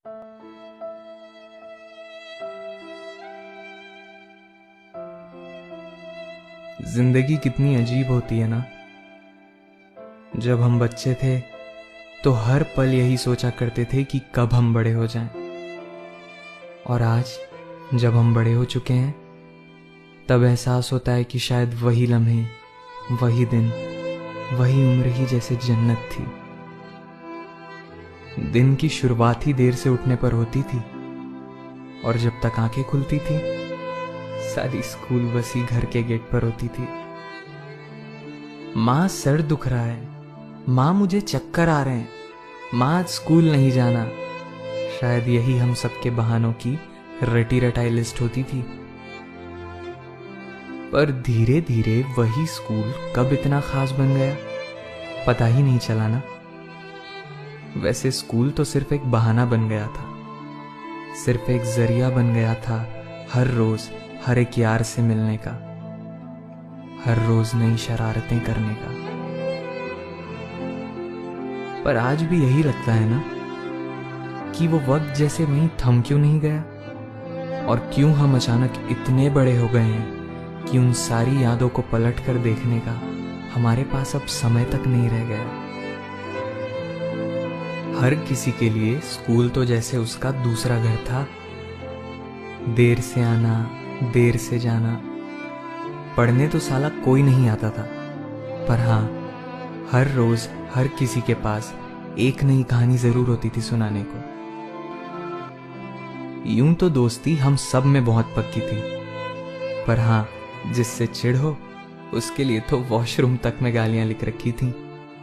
जिंदगी कितनी अजीब होती है ना। जब हम बच्चे थे तो हर पल यही सोचा करते थे कि कब हम बड़े हो जाएं। और आज जब हम बड़े हो चुके हैं तब एहसास होता है कि शायद वही लम्हे, वही दिन, वही उम्र ही जैसे जन्नत थी। दिन की शुरुआत ही देर से उठने पर होती थी और जब तक आंखें खुलती थी सारी स्कूल बस ही घर के गेट पर होती थी। माँ सर दुख रहा है, माँ मुझे चक्कर आ रहे हैं, माँ आज स्कूल नहीं जाना। शायद यही हम सबके बहानों की रटी रटाई लिस्ट होती थी। पर धीरे धीरे वही स्कूल कब इतना खास बन गया पता ही नहीं चला ना। वैसे स्कूल तो सिर्फ एक बहाना बन गया था, सिर्फ एक जरिया बन गया था हर रोज हर एक यार से मिलने का, हर रोज नई शरारतें करने का। पर आज भी यही लगता है ना कि वो वक्त जैसे वहीं थम क्यों नहीं गया, और क्यों हम अचानक इतने बड़े हो गए हैं कि उन सारी यादों को पलट कर देखने का हमारे पास अब समय तक नहीं रह गया। हर किसी के लिए स्कूल तो जैसे उसका दूसरा घर था। देर से आना, देर से जाना। पढ़ने तो साला कोई नहीं आता था, पर हाँ हर रोज हर किसी के पास एक नई कहानी जरूर होती थी सुनाने को। यूं तो दोस्ती हम सब में बहुत पक्की थी, पर हाँ जिससे चिढ़ हो उसके लिए तो वॉशरूम तक में गालियां लिख रखी थी।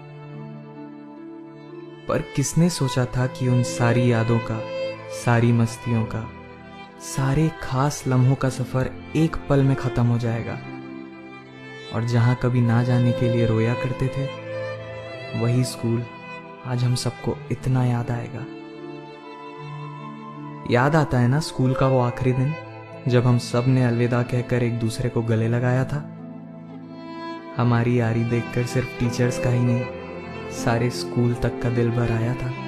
पर किसने सोचा था कि उन सारी यादों का, सारी मस्तियों का, सारे खास लम्हों का सफर एक पल में खत्म हो जाएगा, और जहां कभी ना जाने के लिए रोया करते थे वही स्कूल आज हम सबको इतना याद आएगा। याद आता है ना स्कूल का वो आखिरी दिन जब हम सब ने अलविदा कहकर एक दूसरे को गले लगाया था। हमारी यारी देखकर सिर्फ टीचर्स का ही नहीं सारे स्कूल तक का दिल भर आया था।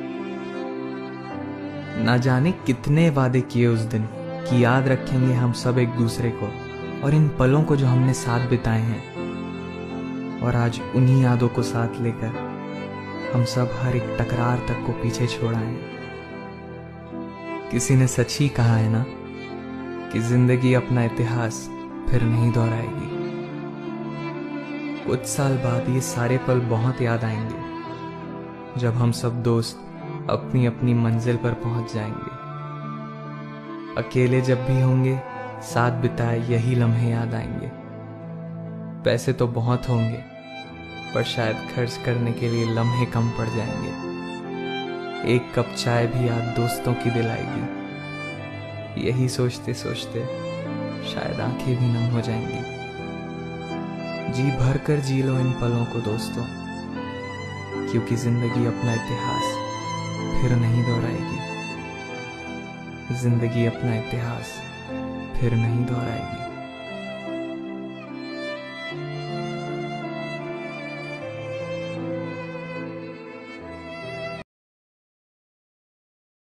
ना जाने कितने वादे किए उस दिन कि याद रखेंगे हम सब एक दूसरे को और इन पलों को जो हमने साथ बिताए हैं, और आज उन्हीं यादों को साथ लेकर हम सब हर एक टकरार तक को पीछे छोड़ आए हैं। किसी ने सच ही कहा है ना कि जिंदगी अपना इतिहास फिर नहीं दोहराएगी। कुछ साल बाद ये सारे पल बहुत याद आएंगे जब हम सब दोस्त अपनी अपनी मंजिल पर पहुंच जाएंगे। अकेले जब भी होंगे साथ बिताए यही लम्हे याद आएंगे। पैसे तो बहुत होंगे पर शायद खर्च करने के लिए लम्हे कम पड़ जाएंगे। एक कप चाय भी याद दोस्तों की दिलाएगी। यही सोचते सोचते शायद आंखें भी नम हो जाएंगी। जी भर कर जी लो इन पलों को दोस्तों, क्योंकि जिंदगी अपना इतिहास फिर नहीं दोहराएगी। जिंदगी अपना इतिहास फिर नहीं दोहराएगी।